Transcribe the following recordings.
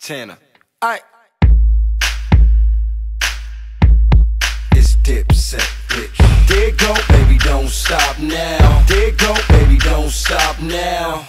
Montana. Aye. It's Dipset, bitch. There go, baby, don't stop now. There go, baby, don't stop now.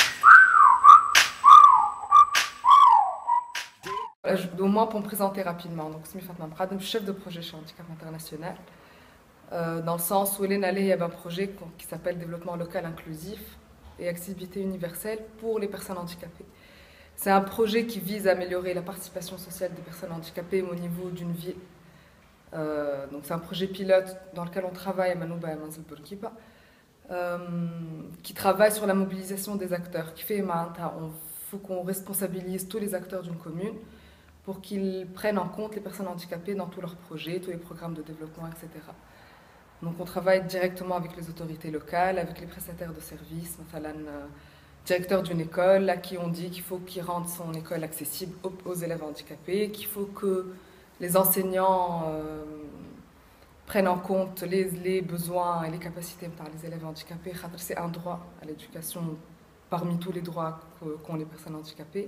Au moins pour me présenter rapidement. Donc, je suis chef de projet chez Handicap International. Dans le sens où il y a un projet qui s'appelle Développement local inclusif et accessibilité universelle pour les personnes handicapées. C'est un projet qui vise à améliorer la participation sociale des personnes handicapées au niveau d'une ville. Donc c'est un projet pilote dans lequel on travaille à Manouba et Manzil Bourguiba, qui travaille sur la mobilisation des acteurs, qui fait il faut qu'on responsabilise tous les acteurs d'une commune pour qu'ils prennent en compte les personnes handicapées dans tous leurs projets, tous les programmes de développement, etc. Donc on travaille directement avec les autorités locales, avec les prestataires de services, directeur d'une école, à qui on dit qu'il faut qu'il rende son école accessible aux élèves handicapés, qu'il faut que les enseignants prennent en compte les besoins et les capacités des élèves handicapés. C'est un droit à l'éducation parmi tous les droits qu'ont les personnes handicapées.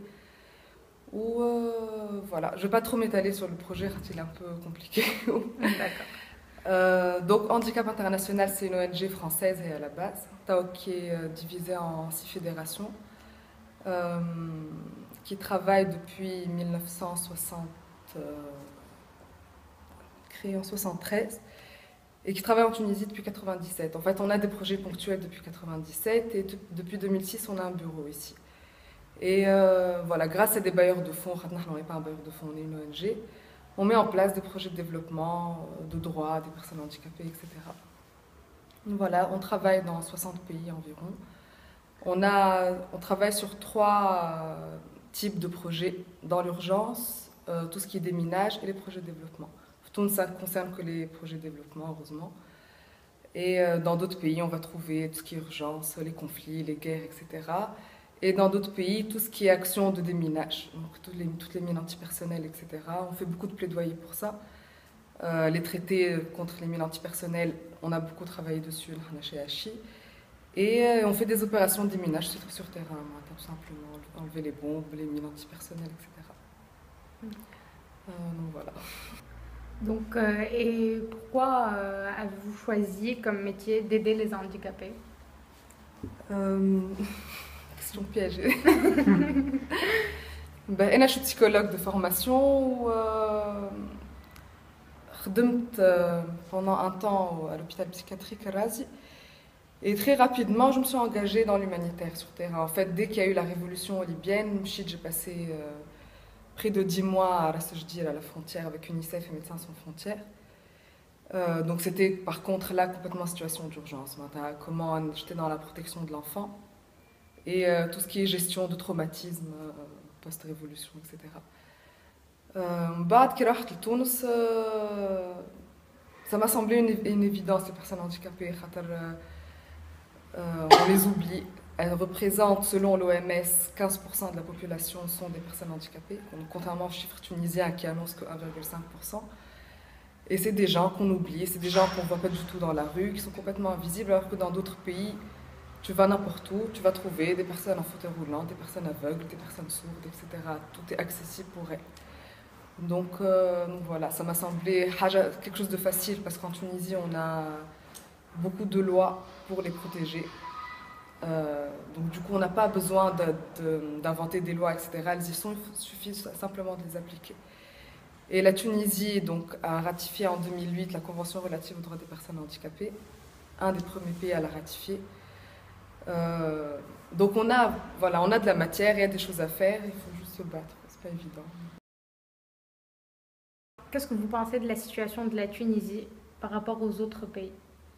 Voilà. Je ne vais pas trop m'étaler sur le projet, il est un peu compliqué. D'accord. Donc Handicap International, c'est une ONG française et à la base, qui est divisée en 6 fédérations, qui travaille depuis 1960, créée en 1973, et qui travaille en Tunisie depuis 1997. En fait, on a des projets ponctuels depuis 1997 et depuis 2006, on a un bureau ici. Et voilà, grâce à des bailleurs de fonds, on n'est pas un bailleur de fonds, on est une ONG, on met en place des projets de développement, de droits des personnes handicapées, etc. Voilà, on travaille dans 60 pays environ. On travaille sur 3 types de projets dans l'urgence, tout ce qui est déminage et les projets de développement. Tout ça ne concerne que les projets de développement, heureusement. Et dans d'autres pays, on va trouver tout ce qui est urgence, les conflits, les guerres, etc. Et dans d'autres pays, tout ce qui est action de déminage, donc toutes les mines antipersonnelles, etc. On fait beaucoup de plaidoyer pour ça. Les traités contre les mines antipersonnelles, on a beaucoup travaillé dessus, chez Hachi. Et on fait des opérations de déminage sur terrain, tout simplement, enlever les bombes, les mines antipersonnelles, etc. Donc voilà. Donc, et pourquoi avez-vous choisi comme métier d'aider les handicapés? Question piégée. Je suis psychologue de formation. Pendant un temps à l'hôpital psychiatrique Razi. Et très rapidement, je me suis engagée dans l'humanitaire sur terrain. En fait, dès qu'il y a eu la révolution libyenne, j'ai passé près de 10 mois à Ras-Jdil, à la frontière, avec UNICEF et Médecins sans frontières. Donc c'était par contre là complètement en situation d'urgence. Comment j'étais dans la protection de l'enfant et tout ce qui est gestion de traumatisme post-révolution, etc. بعد كي رحت لتونس ça m'a semblé une évidence les personnes handicapées on les oublie. Elles représentent, selon l'OMS, 15% de la population sont des personnes handicapées, contrairement au chiffre tunisien qui annonce que 1,5%. Et c'est des gens qu'on oublie, c'est des gens qu'on ne voit pas du tout dans la rue, qui sont complètement invisibles, alors que dans d'autres pays, tu vas n'importe où, tu vas trouver des personnes en fauteuil roulant, des personnes aveugles, des personnes sourdes, etc. Tout est accessible pour elles. Donc voilà, ça m'a semblé quelque chose de facile, parce qu'en Tunisie, on a beaucoup de lois pour les protéger. Donc du coup, on n'a pas besoin d'inventer des lois, etc. Elles y sont, il suffit simplement de les appliquer. Et la Tunisie donc, a ratifié en 2008 la Convention relative aux droits des personnes handicapées, un des premiers pays à la ratifier. Donc on a de la matière, il y a des choses à faire, il faut juste se battre, c'est pas évident. Qu'est-ce que vous pensez de la situation de la Tunisie par rapport aux autres pays?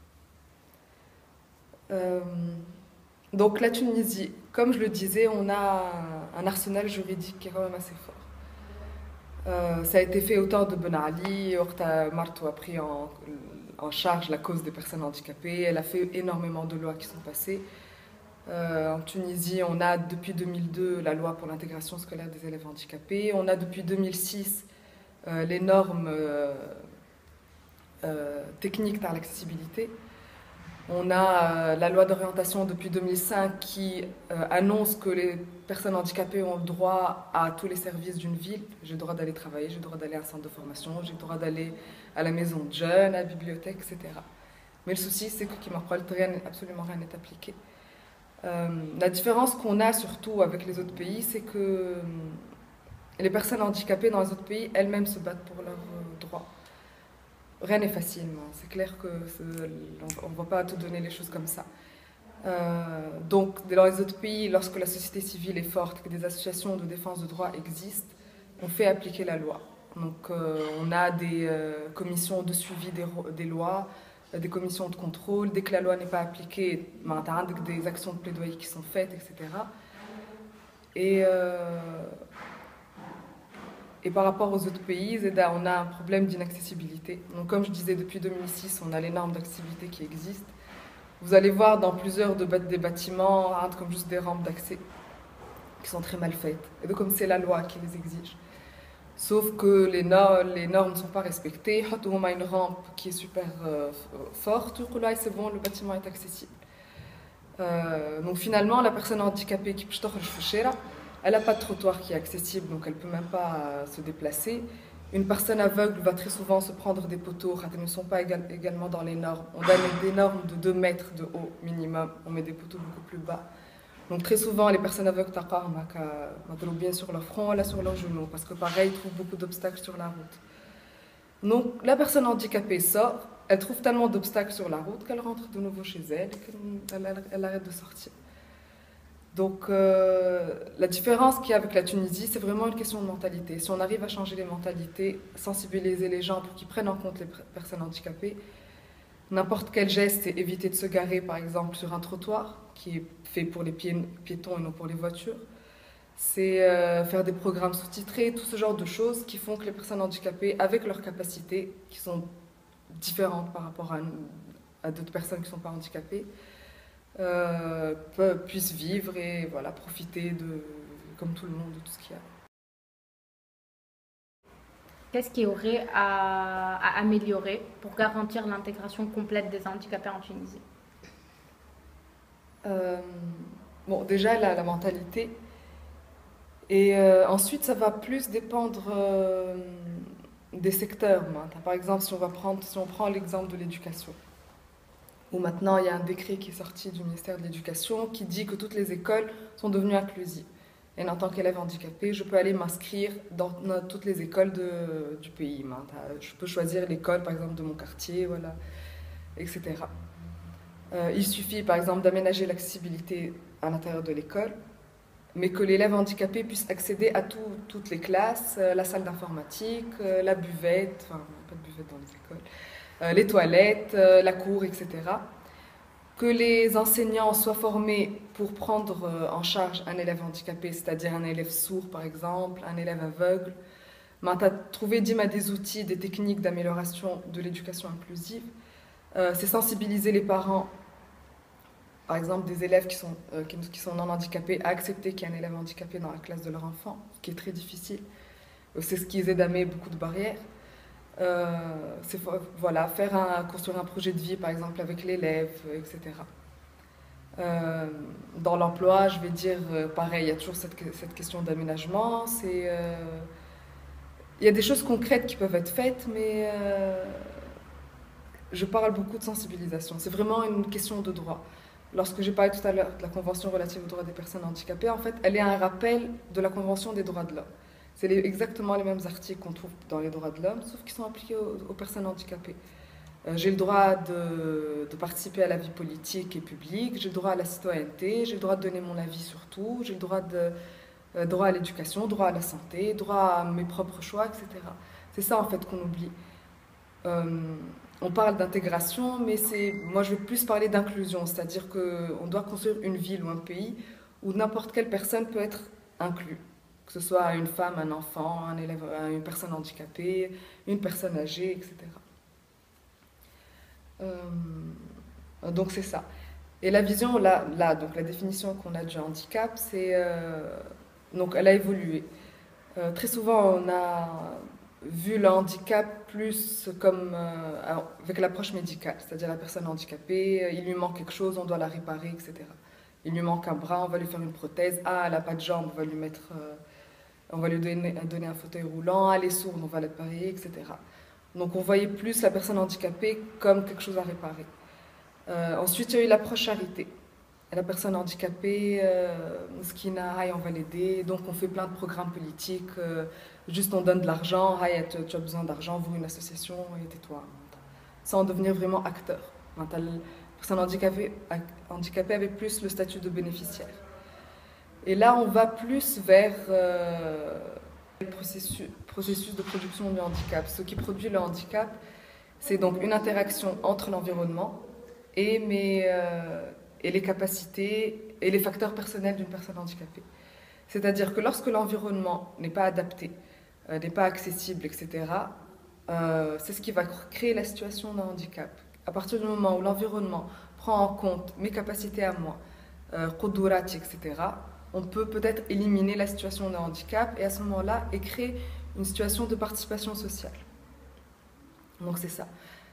Donc la Tunisie, comme je le disais, on a un arsenal juridique qui est quand même assez fort. Ça a été fait au temps de Ben Ali, Orta Marto a pris en charge la cause des personnes handicapées, elle a fait énormément de lois qui sont passées. En Tunisie, on a depuis 2002 la loi pour l'intégration scolaire des élèves handicapés, on a depuis 2006 les normes techniques dans l'accessibilité. On a la loi d'orientation depuis 2005 qui annonce que les personnes handicapées ont le droit à tous les services d'une ville. J'ai le droit d'aller travailler, j'ai le droit d'aller à un centre de formation, j'ai le droit d'aller à la maison de jeunes, à la bibliothèque, etc. Mais le souci, c'est que absolument rien n'est appliqué. La différence qu'on a surtout avec les autres pays, c'est que les personnes handicapées dans les autres pays, elles-mêmes se battent pour leurs droits. Rien n'est facile, c'est clair qu'on ne va pas te donner les choses comme ça. Donc, dans les autres pays, lorsque la société civile est forte, que des associations de défense de droits existent, on fait appliquer la loi. Donc, on a des commissions de suivi des lois, des commissions de contrôle. Dès que la loi n'est pas appliquée, il y a des actions de plaidoyer qui sont faites, etc. Et par rapport aux autres pays, on a un problème d'inaccessibilité. Donc, comme je disais, depuis 2006, on a les normes d'accessibilité qui existent. Vous allez voir dans plusieurs des bâtiments, comme juste des rampes d'accès, qui sont très mal faites. Et donc, comme c'est la loi qui les exige. Sauf que les normes ne sont pas respectées. On a une rampe qui est super forte. C'est bon, le bâtiment est accessible. Donc, finalement, la personne handicapée qui peut elle n'a pas de trottoir qui est accessible, donc elle ne peut même pas se déplacer. Une personne aveugle va très souvent se prendre des poteaux, elles ne sont pas également dans les normes. On donne des normes de 2 mètres de haut minimum, on met des poteaux beaucoup plus bas. Donc très souvent, les personnes aveugles sont bien sur leur front, là sur leurs genoux, parce que pareil, ils trouvent beaucoup d'obstacles sur la route. Donc la personne handicapée sort, elle trouve tellement d'obstacles sur la route qu'elle rentre de nouveau chez elle et qu'elle arrête de sortir. Donc la différence qu'il y a avec la Tunisie, c'est vraiment une question de mentalité. Si on arrive à changer les mentalités, sensibiliser les gens pour qu'ils prennent en compte les personnes handicapées, n'importe quel geste, c'est éviter de se garer par exemple sur un trottoir qui est fait pour les piétons et non pour les voitures. C'est faire des programmes sous-titrés, tout ce genre de choses qui font que les personnes handicapées, avec leurs capacités, qui sont différentes par rapport à d'autres personnes qui ne sont pas handicapées, puissent vivre et voilà, profiter comme tout le monde de tout ce qu'il y a. Qu'est-ce qu'il y aurait à améliorer pour garantir l'intégration complète des handicapés en Tunisie? Bon, déjà la mentalité. Et ensuite, ça va plus dépendre des secteurs. Par exemple, si on prend l'exemple de l'éducation, où maintenant il y a un décret qui est sorti du ministère de l'Éducation qui dit que toutes les écoles sont devenues inclusives. Et en tant qu'élève handicapé, je peux aller m'inscrire dans toutes les écoles du pays. Je peux choisir l'école, par exemple, de mon quartier, voilà, etc. Il suffit, par exemple, d'aménager l'accessibilité à l'intérieur de l'école, mais que l'élève handicapé puisse accéder à toutes les classes, la salle d'informatique, la buvette, enfin, pas de buvette dans les écoles, les toilettes, la cour, etc. Que les enseignants soient formés pour prendre en charge un élève handicapé, c'est-à-dire un élève sourd par exemple, un élève aveugle. Trouver des outils, des techniques d'amélioration de l'éducation inclusive. C'est sensibiliser les parents, par exemple des élèves qui sont non handicapés, à accepter qu'il y a un élève handicapé dans la classe de leur enfant, ce qui est très difficile. C'est ce qui les aide à mettre beaucoup de barrières. Voilà, construire un projet de vie par exemple avec l'élève, etc. Dans l'emploi, je vais dire pareil, il y a toujours cette question d'aménagement. Il y a des choses concrètes qui peuvent être faites, mais je parle beaucoup de sensibilisation. C'est vraiment une question de droit. Lorsque j'ai parlé tout à l'heure de la Convention relative aux droits des personnes handicapées, en fait, elle est un rappel de la Convention des droits de l'homme. C'est exactement les mêmes articles qu'on trouve dans les droits de l'homme, sauf qu'ils sont appliqués aux personnes handicapées. J'ai le droit de participer à la vie politique et publique, j'ai le droit à la citoyenneté, j'ai le droit de donner mon avis sur tout, j'ai le droit à l'éducation, droit à la santé, droit à mes propres choix, etc. C'est ça en fait qu'on oublie. On parle d'intégration, mais moi je veux plus parler d'inclusion, c'est-à-dire qu'on doit construire une ville ou un pays où n'importe quelle personne peut être inclue. Que ce soit une femme, un enfant, un élève, une personne handicapée, une personne âgée, etc. Donc c'est ça. Et la vision, donc la définition qu'on a du handicap, donc elle a évolué. Très souvent, vu le handicap plus comme avec l'approche médicale, c'est-à-dire la personne handicapée, il lui manque quelque chose, on doit la réparer, etc. Il lui manque un bras, on va lui faire une prothèse. Ah, elle n'a pas de jambe, on va lui donner un fauteuil roulant. Ah, elle est sourde, on va l'appareiller, etc. Donc on voyait plus la personne handicapée comme quelque chose à réparer. Ensuite, il y a eu l'approche charité. La personne handicapée, Mouskina, on va l'aider. Donc on fait plein de programmes politiques. Juste on donne de l'argent. Tu as besoin d'argent, ouvre une association, et tais-toi. Sans devenir vraiment acteur. La personne handicapée avait plus le statut de bénéficiaire. Et là, on va plus vers le processus de production du handicap. Ce qui produit le handicap, c'est donc une interaction entre l'environnement et les capacités et les facteurs personnels d'une personne handicapée. C'est-à-dire que lorsque l'environnement n'est pas adapté, n'est pas accessible, etc., c'est ce qui va créer la situation de handicap. À partir du moment où l'environnement prend en compte mes capacités à moi, qudurati, etc., on peut-être éliminer la situation de handicap et à ce moment-là, et créer une situation de participation sociale. Donc c'est ça.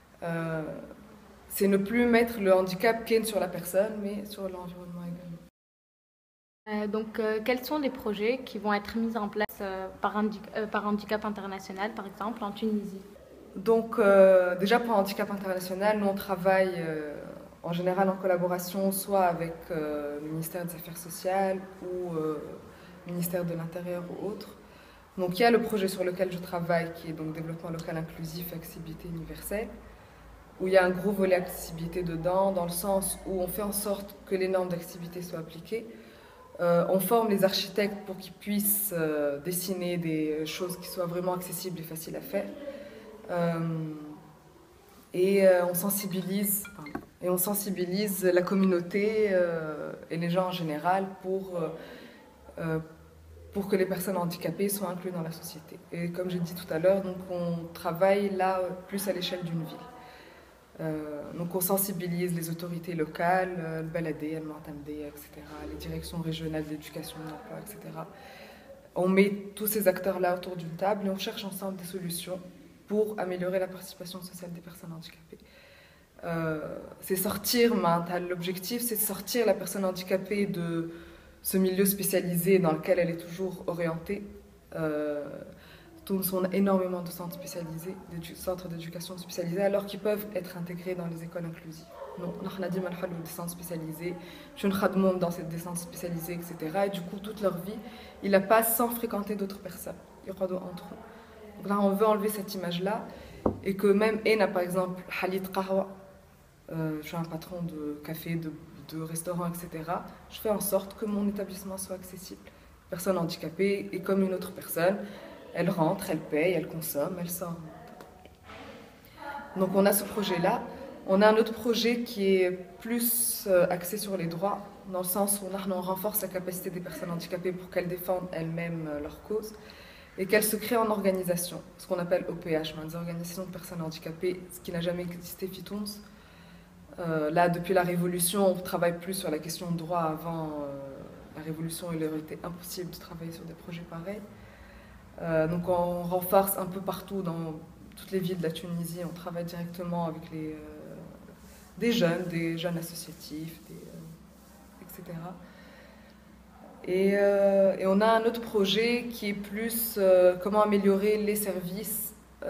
C'est ne plus mettre le handicap sur la personne, mais sur l'environnement également. Donc, quels sont les projets qui vont être mis en place par Handicap International, par exemple, en Tunisie? Donc, déjà pour Handicap International, nous on travaille en général en collaboration soit avec le ministère des Affaires sociales ou le ministère de l'Intérieur ou autre. Donc il y a le projet sur lequel je travaille qui est donc développement local inclusif et accessibilité universelle, où il y a un gros volet accessibilité dedans, dans le sens où on fait en sorte que les normes d'accessibilité soient appliquées. On forme les architectes pour qu'ils puissent dessiner des choses qui soient vraiment accessibles et faciles à faire. On sensibilise la communauté et les gens en général pour que les personnes handicapées soient incluses dans la société. Et comme j'ai dit tout à l'heure, donc on travaille là plus à l'échelle d'une ville. Donc on sensibilise les autorités locales, le Baladé, le Matamdé, etc., les directions régionales d'éducation, de l'emploi, etc. On met tous ces acteurs-là autour d'une table et on cherche ensemble des solutions pour améliorer la participation sociale des personnes handicapées. L'objectif, c'est de sortir la personne handicapée de ce milieu spécialisé dans lequel elle est toujours orientée. On a énormément de centres spécialisés, centres d'éducation spécialisés, alors qu'ils peuvent être intégrés dans les écoles inclusives. Donc, on a dit des centres spécialisés, je ne dans des centres spécialisés, etc. Et du coup, toute leur vie, ils la passent sans fréquenter d'autres personnes. Ils entre eux. Donc là, on veut enlever cette image-là et que même Ena, par exemple, Halit Qahwa, je suis un patron de café, de restaurant, etc. Je fais en sorte que mon établissement soit accessible. Personne handicapée est comme une autre personne. Elle rentre, elle paye, elle consomme, elle sort. Donc on a ce projet-là. On a un autre projet qui est plus axé sur les droits, dans le sens où on renforce la capacité des personnes handicapées pour qu'elles défendent elles-mêmes leur cause et qu'elles se créent en organisation, ce qu'on appelle OPH, des organisations de personnes handicapées, ce qui n'a jamais existé Fitons. Là, depuis la Révolution, on ne travaille plus sur la question de droit. Avant la Révolution, il aurait été impossible de travailler sur des projets pareils. Donc on renforce un peu partout dans toutes les villes de la Tunisie. On travaille directement avec des jeunes associatifs, etc. Et on a un autre projet qui est plus comment améliorer les services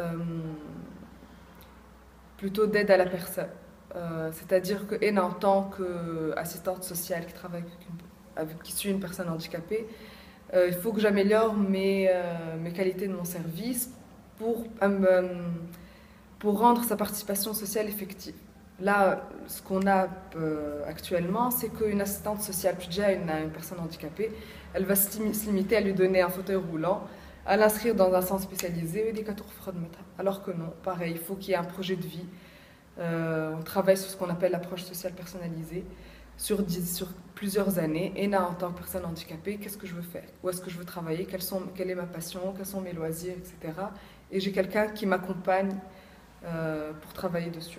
plutôt d'aide à la personne. C'est-à-dire que en tant qu'assistante sociale qui travaille qui suit une personne handicapée, il faut que j'améliore mes qualités de mon service pour rendre sa participation sociale effective. Là, ce qu'on a actuellement, c'est qu'une assistante sociale, puis déjà une personne handicapée, elle va se limiter à lui donner un fauteuil roulant, à l'inscrire dans un centre spécialisé, alors que non, pareil, il faut qu'il y ait un projet de vie. On travaille sur ce qu'on appelle l'approche sociale personnalisée sur plusieurs années. Et là, en tant que personne handicapée, qu'est-ce que je veux faire? Où est-ce que je veux travailler? Quelle est ma passion? Quels sont mes loisirs, etc. Et j'ai quelqu'un qui m'accompagne pour travailler dessus.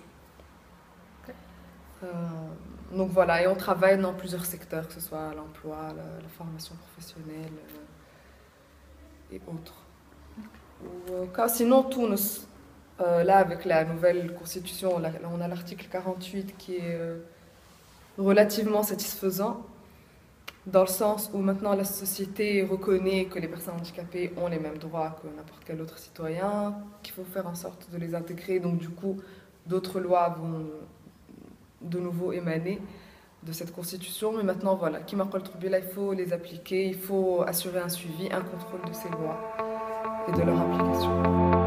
Donc voilà, et on travaille dans plusieurs secteurs, que ce soit l'emploi, la formation professionnelle et autres. Sinon, Tunis, là, avec la nouvelle constitution, là, on a l'article 48 qui est relativement satisfaisant, dans le sens où maintenant la société reconnaît que les personnes handicapées ont les mêmes droits que n'importe quel autre citoyen, qu'il faut faire en sorte de les intégrer. Donc du coup, d'autres lois vont de nouveau émaner de cette constitution. Mais maintenant, voilà, qui marque le trouble, il faut les appliquer, il faut assurer un suivi, un contrôle de ces lois et de leur application.